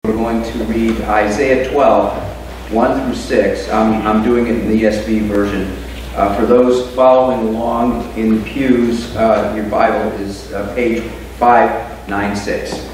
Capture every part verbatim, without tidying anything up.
We're going to read Isaiah twelve, one through six. I'm, I'm doing it in the E S V version. Uh, for those following along in the pews, uh, your Bible is uh, page five ninety-six.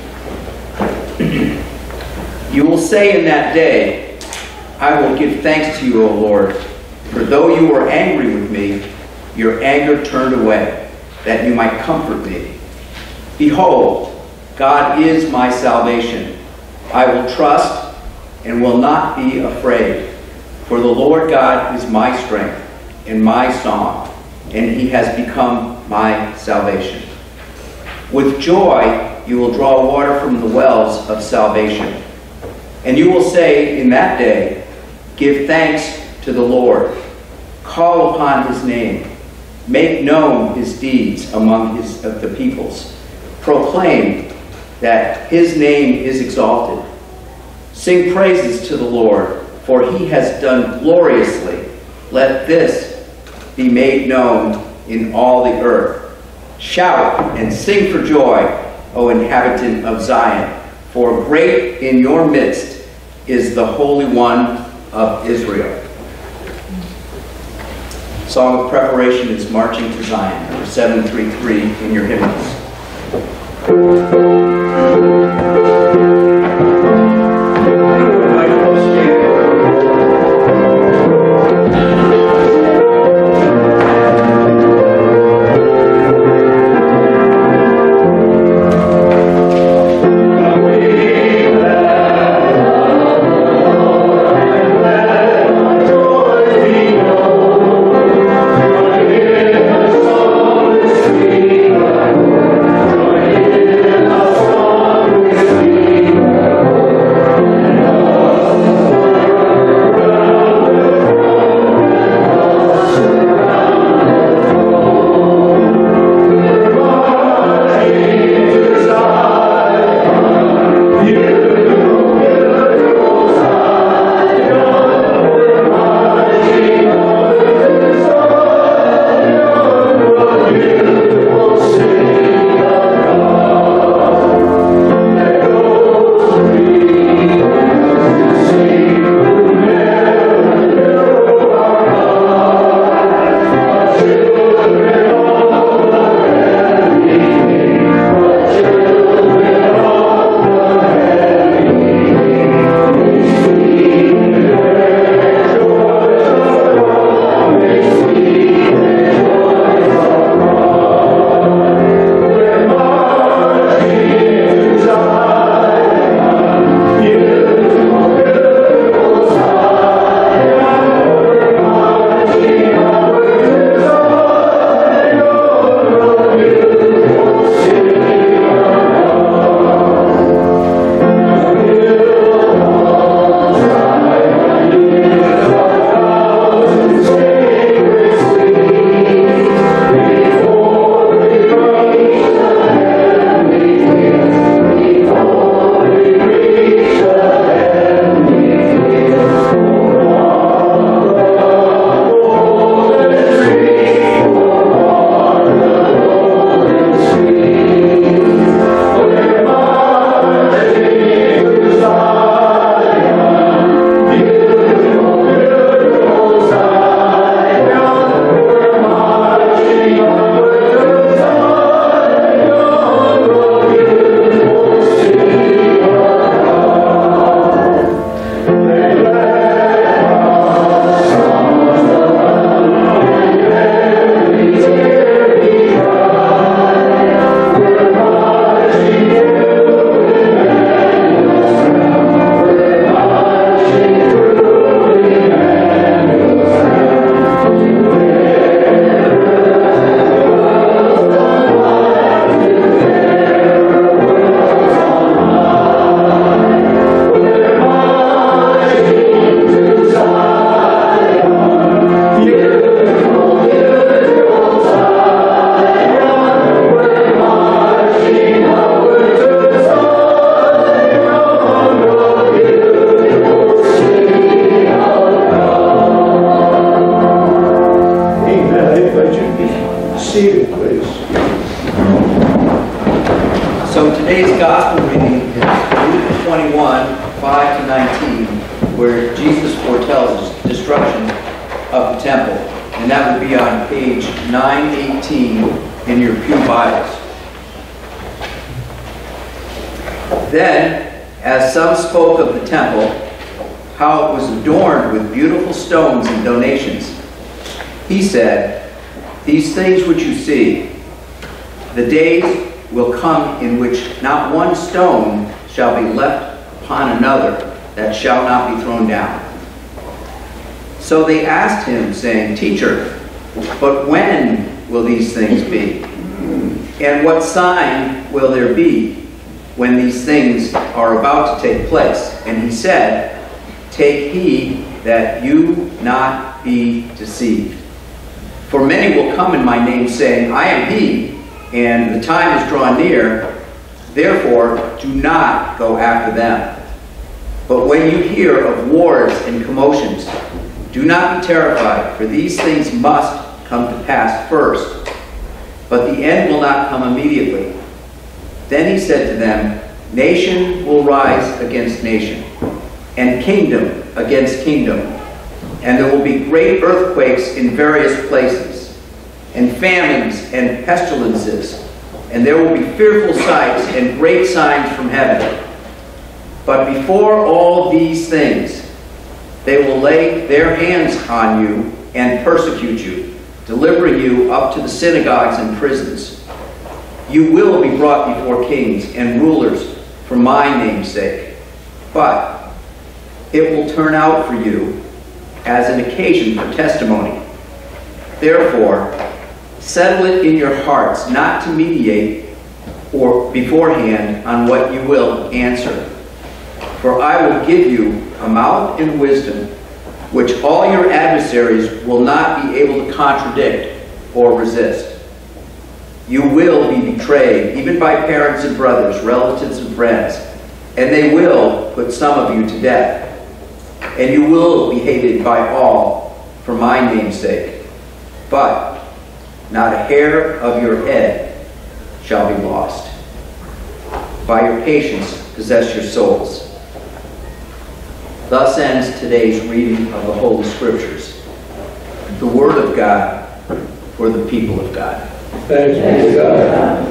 You will say in that day, I will give thanks to you, O Lord, for though you were angry with me, your anger turned away, that you might comfort me. Behold, God is my salvation. I will trust and will not be afraid. For the Lord God is my strength and my song, and he has become my salvation. With joy you will draw water from the wells of salvation. And you will say in that day, give thanks to the Lord. Call upon his name. Make known his deeds among his, of the peoples. Proclaim that his name is exalted. Sing praises to the Lord, for he has done gloriously. Let this be made known in all the earth. Shout and sing for joy, O inhabitant of Zion, for great in your midst is the Holy One of Israel. Song of preparation is Marching to Zion, number seven three three in your hymnals. Thank you. one, five to nineteen, where Jesus foretells destruction of the temple. And that will be on page nine eighteen in your pew Bibles. Then, as some spoke of the temple, how it was adorned with beautiful stones and donations, he said, "These things which you see, the days will come in which not one stone shall be left upon another that shall not be thrown down." So they asked him, saying, "Teacher, but when will these things be? And what sign will there be when these things are about to take place?" And he said, "Take heed that you not be deceived. For many will come in my name, saying, I am he, and the time is drawn near. Therefore, do not go after them. But when you hear of wars and commotions, do not be terrified, for these things must come to pass first. But the end will not come immediately." Then he said to them, "Nation will rise against nation, and kingdom against kingdom. And there will be great earthquakes in various places, and famines and pestilences. And there will be fearful sights and great signs from heaven. But before all these things, they will lay their hands on you and persecute you, delivering you up to the synagogues and prisons. You will be brought before kings and rulers for my name's sake. But it will turn out for you as an occasion for testimony. Therefore, settle it in your hearts not to mediate or beforehand on what you will answer. For I will give you a mouth and wisdom, which all your adversaries will not be able to contradict or resist. You will be betrayed, even by parents and brothers, relatives and friends, and they will put some of you to death. And you will be hated by all for my name's sake. But not a hair of your head shall be lost. By your patience, possess your souls." Thus ends today's reading of the Holy Scriptures, the Word of God for the people of God. Thanks be to God.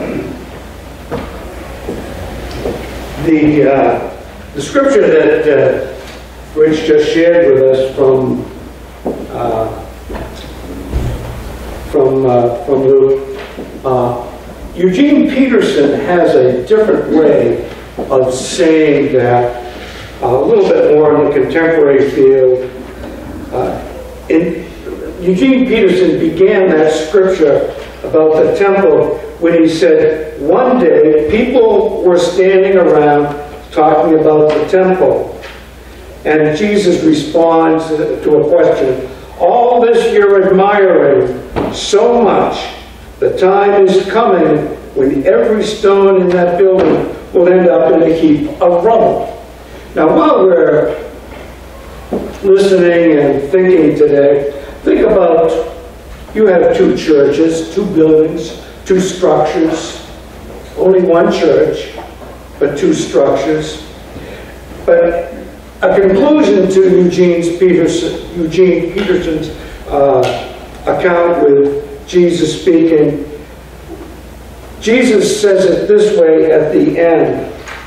The, uh, the scripture that uh, Rich just shared with us from uh, from uh, from Luke, uh, Eugene Peterson has a different way of saying that, uh, a little bit more in the contemporary field. Uh, in, Eugene Peterson began that scripture about the temple when he said, one day people were standing around talking about the temple. And Jesus responds to a question, "All this you're admiring so much, the time is coming when every stone in that building will end up in a heap of rubble." Now, while we're listening and thinking today, think about, you have two churches, two buildings, two structures, only one church, but two structures. But a conclusion to Eugene Peterson, Eugene Peterson's uh, account with Jesus speaking, Jesus says it this way at the end,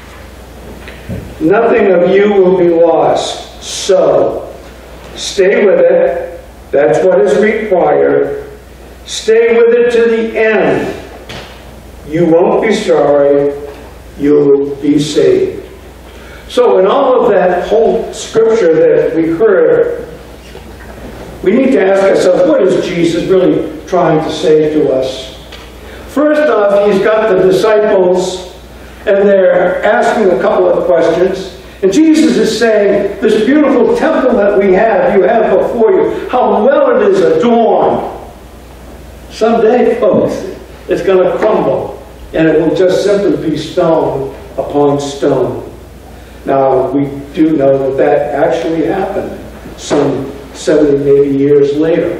"Nothing of you will be lost, so stay with it. That's what is required. Stay with it to the end. You won't be sorry. You'll be saved." So in all of that whole scripture that we heard, we need to ask ourselves, what is Jesus really trying to say to us? First off, he's got the disciples, and they're asking a couple of questions. And Jesus is saying, this beautiful temple that we have, you have before you, how well it is adorned. Someday, folks, it's going to crumble, and it will just simply be stone upon stone. Now, we do know that that actually happened some seventy, maybe years later.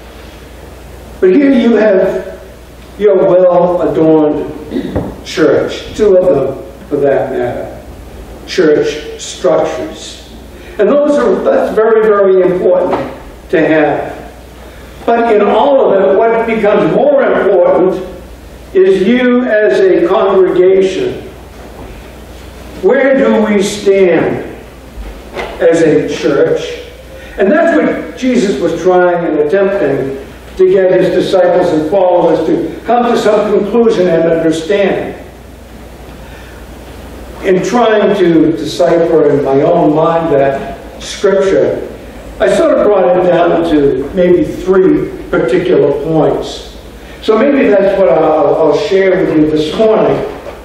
But here you have your well-adorned church, two of them for that matter. church structures. And those are, that's very, very important to have. But in all of it, what becomes more important is you as a congregation. Where do we stand as a church? And that's what Jesus was trying and attempting to get his disciples and followers to come to some conclusion and understand. In trying to decipher in my own mind that scripture, I sort of brought it down to maybe three particular points. So maybe that's what I'll, I'll share with you this morning.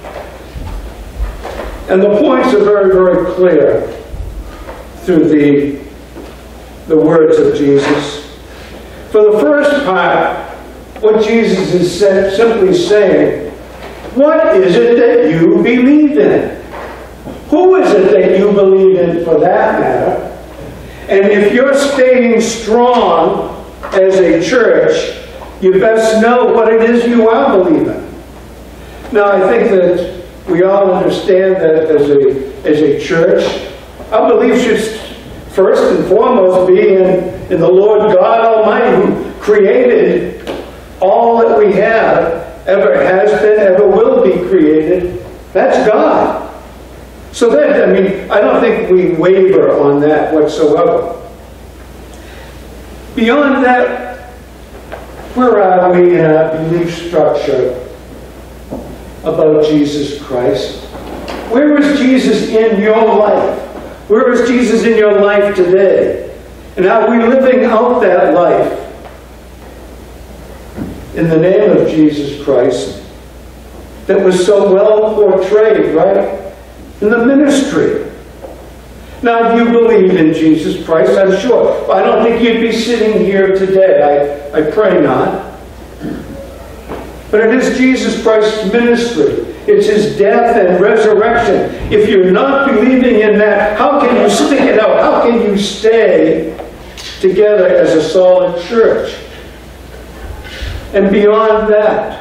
And the points are very, very clear through the, the words of Jesus. For the first part, what Jesus is said, simply saying, what is it that you believe in? Who is it that you believe in, for that matter? And if you're staying strong as a church, you best know what it is you are believing. Now, I think that we all understand that as a, as a church, our belief should first and foremost be in, in the Lord God Almighty, who created all that we have, ever has been, ever will be created. That's God. So that, I mean, I don't think we waver on that whatsoever. Beyond that, where are we in our belief structure about Jesus Christ? Where is Jesus in your life? Where is Jesus in your life today? And are we living out that life in the name of Jesus Christ that was so well portrayed, right? In the ministry. Now, if you believe in Jesus Christ, I'm sure. I don't think you'd be sitting here today. I, I pray not. But it is Jesus Christ's ministry. It's his death and resurrection. If you're not believing in that, how can you stick it out? How can you stay together as a solid church? And beyond that,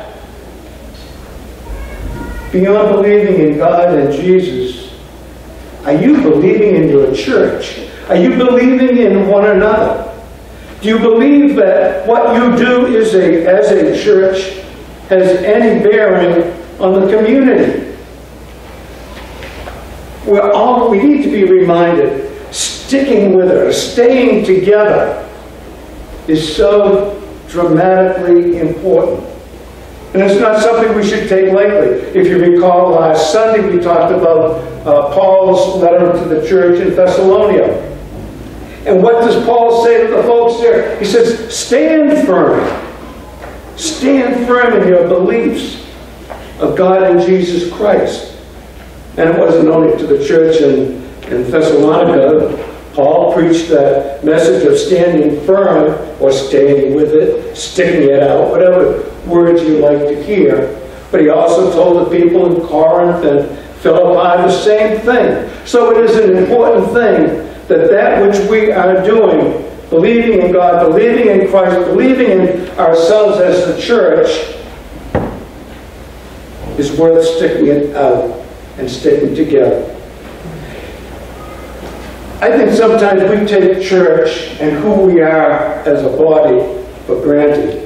beyond believing in God and Jesus, are you believing in your church? Are you believing in one another? Do you believe that what you do is a, as a church has any bearing on the community? We're all, we need to be reminded, sticking with it, staying together is so dramatically important. And it's not something we should take lightly. If you recall, last Sunday we talked about uh, Paul's letter to the church in Thessalonica. And what does Paul say to the folks there? He says, stand firm. Stand firm in your beliefs of God and Jesus Christ. And it wasn't only to the church in, in Thessalonica. Paul preached that message of standing firm, or staying with it, sticking it out, whatever words you like to hear. But he also told the people in Corinth and Philippi the same thing. So it is an important thing that that which we are doing, believing in God, believing in Christ, believing in ourselves as the church, is worth sticking it out and sticking together. I think sometimes we take church and who we are as a body for granted.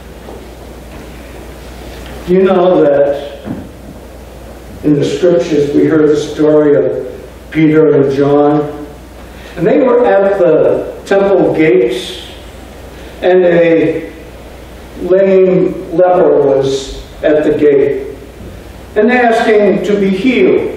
Do you know that in the scriptures we heard the story of Peter and John? And they were at the temple gates, and a lame leper was at the gate, and asking to be healed.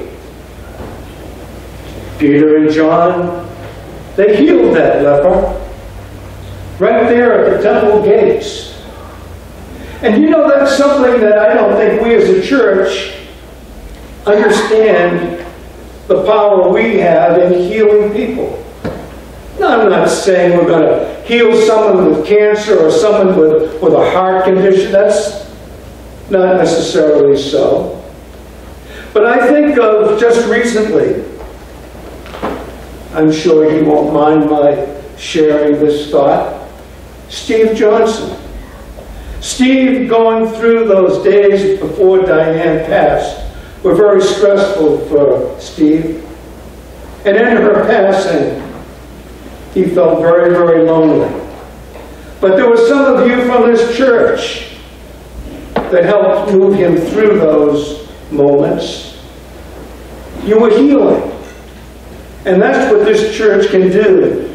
Peter and John, they healed that leper right there at the temple gates. And you know, that's something that I don't think we as a church understand the power we have in healing people. Now, I'm not saying we're going to heal someone with cancer or someone with, with a heart condition. That's not necessarily so. But I think of just recently, I'm sure he won't mind my sharing this thought, Steve Johnson. Steve, going through those days before Diane passed, were very stressful for Steve. And in her passing, he felt very, very lonely. But there were some of you from this church that helped move him through those moments. You were healing. And that's what this church can do,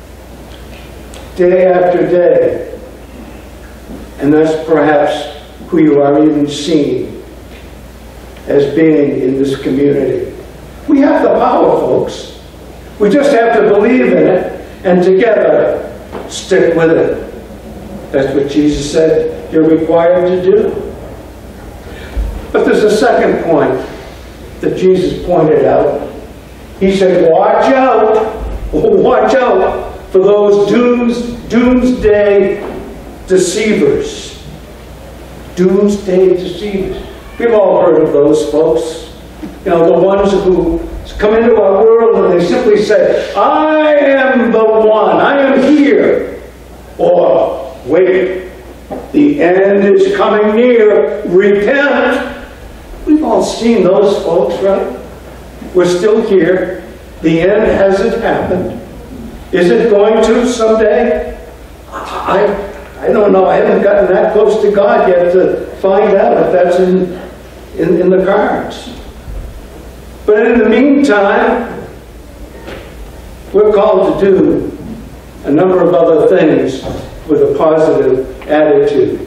day after day. And that's perhaps who you are even seen as being in this community. We have the power, folks. We just have to believe in it and together stick with it. That's what Jesus said you're required to do. But there's a second point that Jesus pointed out. He said, watch out, watch out for those dooms, doomsday deceivers. Doomsday deceivers. We've all heard of those folks. You know, the ones who come into our world and they simply say, I am the one, I am here. Or, wait, the end is coming near, repent. We've all seen those folks, right? We're still here. The end hasn't happened. Is it going to someday? I I don't know. I haven't gotten that close to God yet to find out if that's in, in, in the cards. But in the meantime, we're called to do a number of other things with a positive attitude.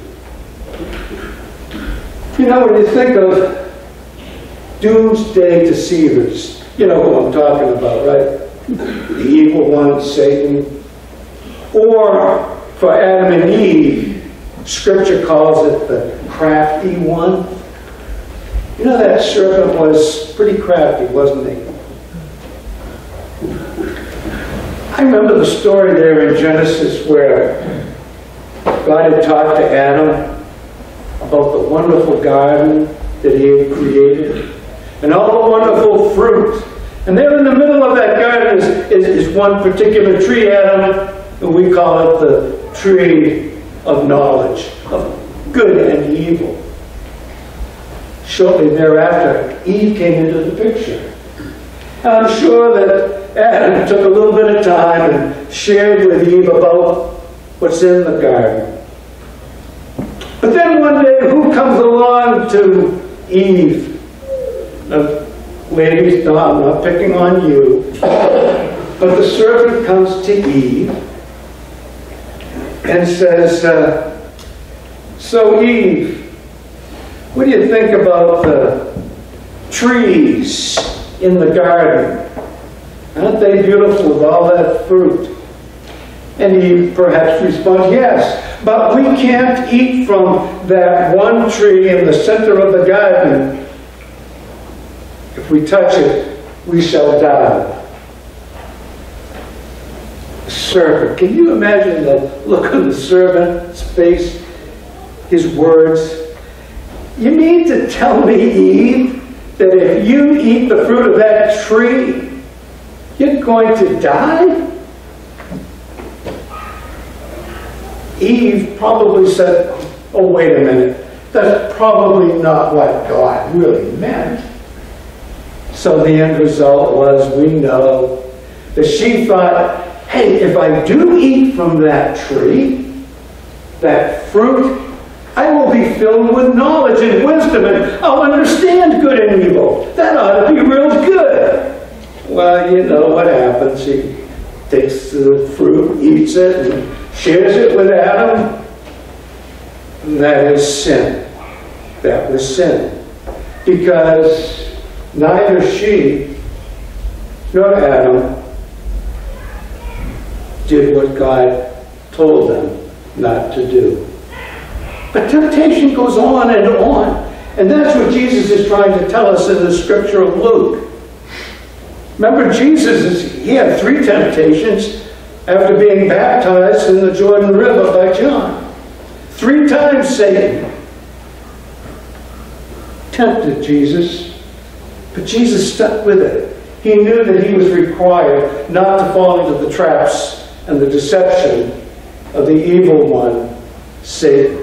You know, when you think of doomsday deceivers, you know who I'm talking about, right? The evil one, Satan. Or, for Adam and Eve, Scripture calls it the crafty one. You know, that serpent was pretty crafty, wasn't he? I remember the story there in Genesis where God had talked to Adam about the wonderful garden that he had created and all the wonderful fruit. And there in the middle of that garden is, is, is one particular tree, Adam, and we call it the tree of knowledge, of good and evil. Shortly thereafter, Eve came into the picture. And I'm sure that Adam took a little bit of time and shared with Eve about what's in the garden. But then one day, who comes along to Eve? Now, ladies, no, I'm not picking on you. But the serpent comes to Eve and says, uh, so Eve, what do you think about the trees in the garden? Aren't they beautiful with all that fruit? And Eve perhaps responds, yes, but we can't eat from that one tree in the center of the garden. If we touch it, we shall die. The serpent. Can you imagine the look on the serpent's face? His words. You mean to tell me, Eve, that if you eat the fruit of that tree, you're going to die? Eve probably said, oh, wait a minute. That's probably not what God really meant. So the end result was, we know, that she thought, hey, if I do eat from that tree, that fruit, I will be filled with knowledge and wisdom, and I'll understand good and evil. That ought to be real good. Well, you know what happens. He takes the fruit, eats it, and shares it with Adam. And that is sin. That was sin. Because neither she nor Adam did what God told them not to do. But temptation goes on and on. And that's what Jesus is trying to tell us in the scripture of Luke. Remember, Jesus, is, he had three temptations after being baptized in the Jordan River by John. Three times Satan tempted Jesus, but Jesus stuck with it. He knew that he was required not to fall into the traps and the deception of the evil one, Satan.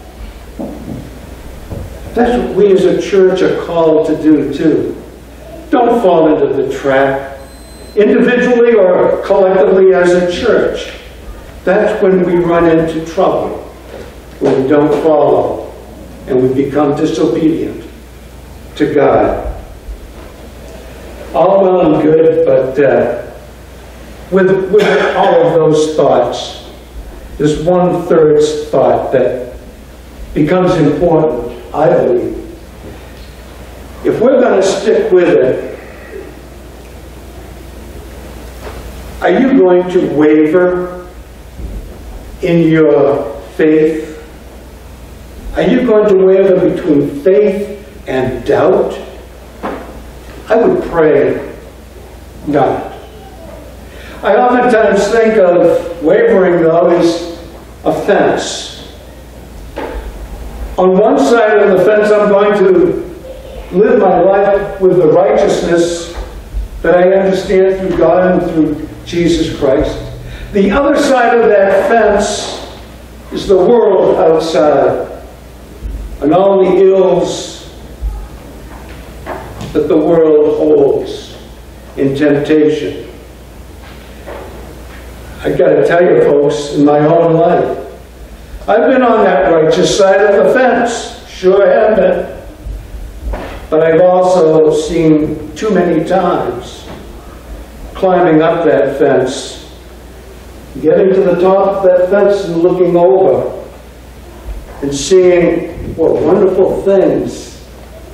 That's what we as a church are called to do too. Don't fall into the trap. individually or collectively as a church, that's when we run into trouble, when we don't follow and we become disobedient to God. All well and good, but uh, with, with all of those thoughts, there's one third thought that becomes important, I believe. If we're going to stick with it, are you going to waver in your faith? Are you going to waver between faith and doubt? I would pray not. I oftentimes think of wavering, though, as a fence. On one side of the fence, I'm going to live my life with the righteousness that I understand through God and through Jesus Christ. The other side of that fence is the world outside and all the ills that the world holds in temptation. I got to tell you, folks, in my own life, I've been on that righteous side of the fence. Sure have been. But I've also seen too many times climbing up that fence, getting to the top of that fence and looking over and seeing what wonderful things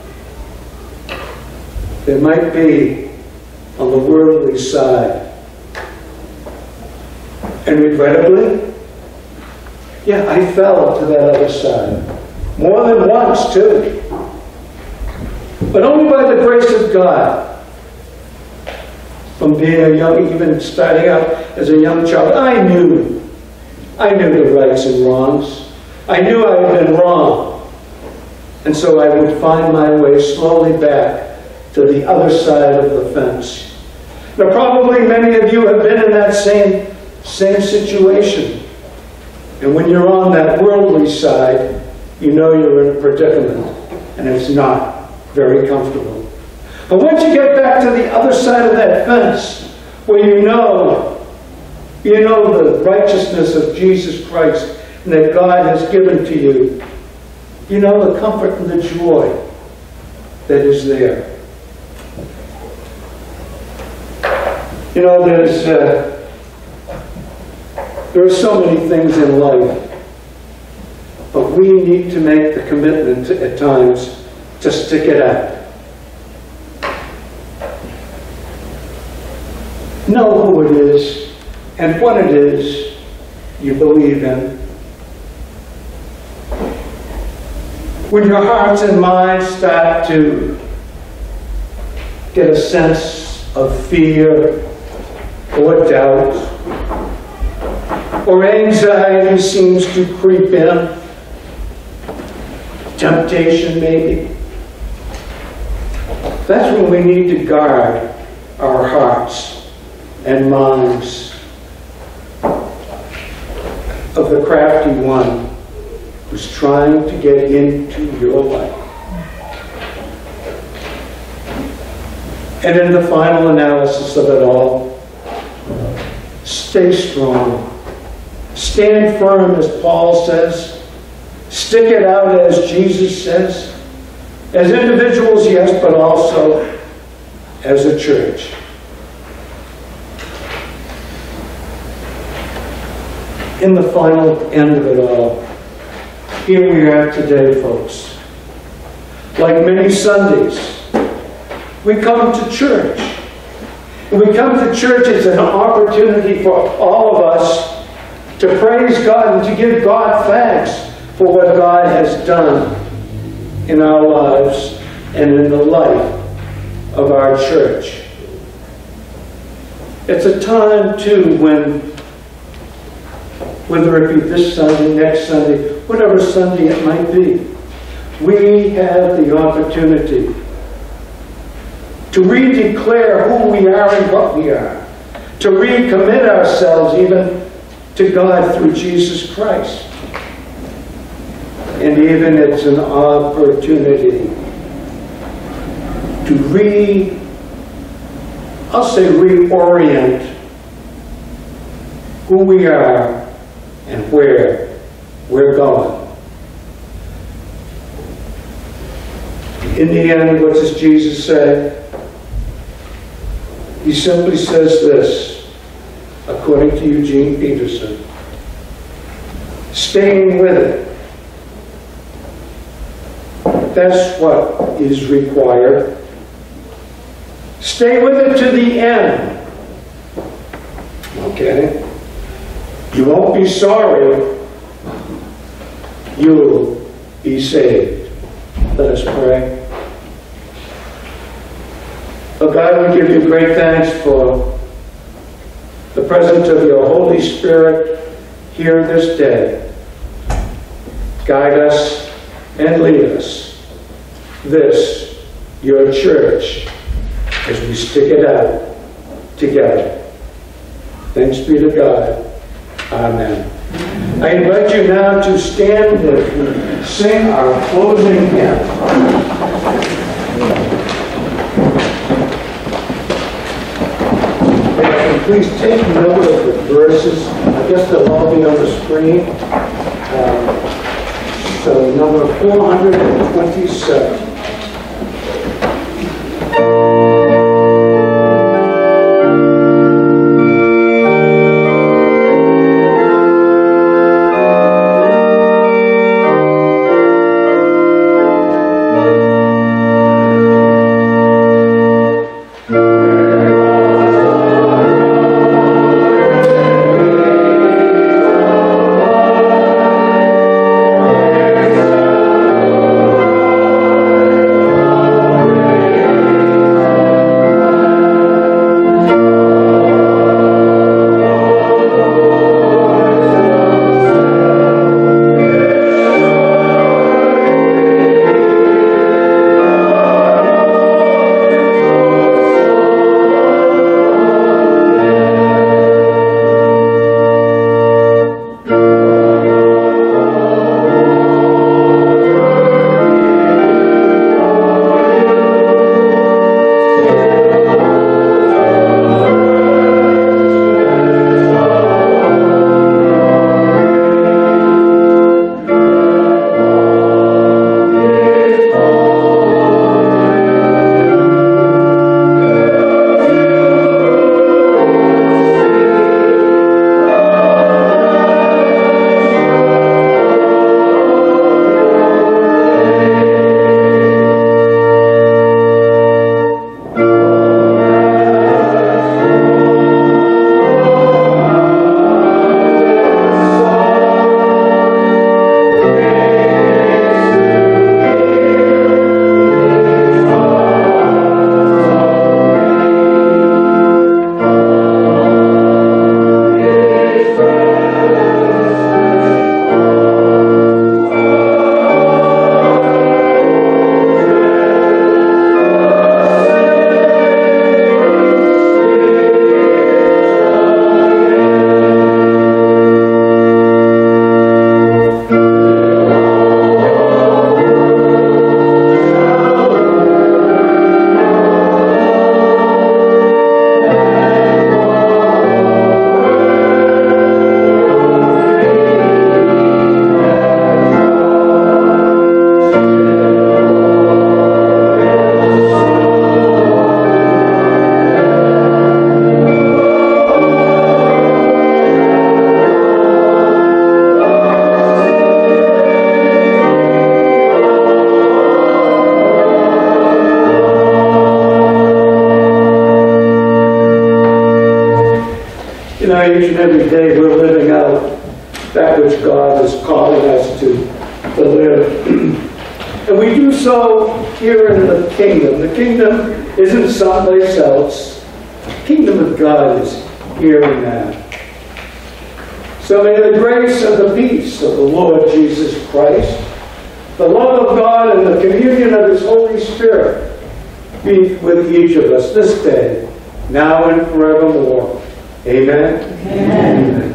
there might be on the worldly side. And regrettably, yeah, I fell to that other side. More than once, too. But only by the grace of God. From being a young, even starting out as a young child, I knew. I knew the rights and wrongs. I knew I had been wrong. And so I would find my way slowly back to the other side of the fence. Now, probably many of you have been in that same, same situation. And when you're on that worldly side, you know you're in a predicament. And it's not very comfortable. But once you get back to the other side of that fence, where you know, you know the righteousness of Jesus Christ and that God has given to you, you know the comfort and the joy that is there. You know, there's uh, there are so many things in life, but we need to make the commitment to, at times to stick it out. Know who it is and what it is you believe in. When your hearts and minds start to get a sense of fear or doubt, or anxiety seems to creep in, temptation maybe, that's when we need to guard our hearts and minds of the crafty one who's trying to get into your life. And in the final analysis of it all, stay strong. Stand firm, as Paul says. Stick it out, as Jesus says. As individuals, yes, but also as a church. In the final end of it all, here we are today, folks. Like many Sundays, we come to church. And we come to church as an opportunity for all of us to praise God and to give God thanks for what God has done in our lives and in the life of our church. It's a time, too, when, whether it be this Sunday, next Sunday, whatever Sunday it might be, we have the opportunity to redeclare who we are and what we are, to recommit ourselves even to God through Jesus Christ. And even it's an opportunity to I'll say reorient who we are and where we're going. In the end, what does Jesus say? He simply says this, according to Eugene Peterson, staying with it. That's what is required. Stay with it to the end. Okay? You won't be sorry. You'll be saved. Let us pray. Oh God, we give you great thanks for the presence of your Holy Spirit here this day. Guide us and lead us. This, your church, as we stick it out together. Thanks be to God. Amen. I invite you now to stand as we sing our closing hymn. Please take note of the verses. I guess they'll all be on the screen. Uh, so number four hundred twenty-seven. Each and every day we're living out that which God is calling us to, to live. And we do so here in the kingdom. The kingdom isn't someplace else. The kingdom of God is here and now. So may the grace and the peace of the Lord Jesus Christ, the love of God and the communion of His Holy Spirit be with each of us this day, now and forevermore. Amen? Amen.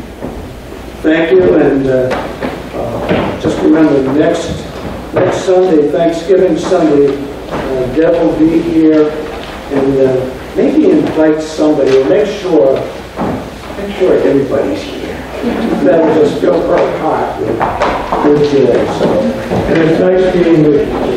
Thank you, and uh, uh, just remember, next next Sunday, Thanksgiving Sunday, uh, Deb will be here, and uh, maybe invite somebody, or make sure, make sure everybody's here. That'll just fill her heart with, with joy. So, and it's nice being with you.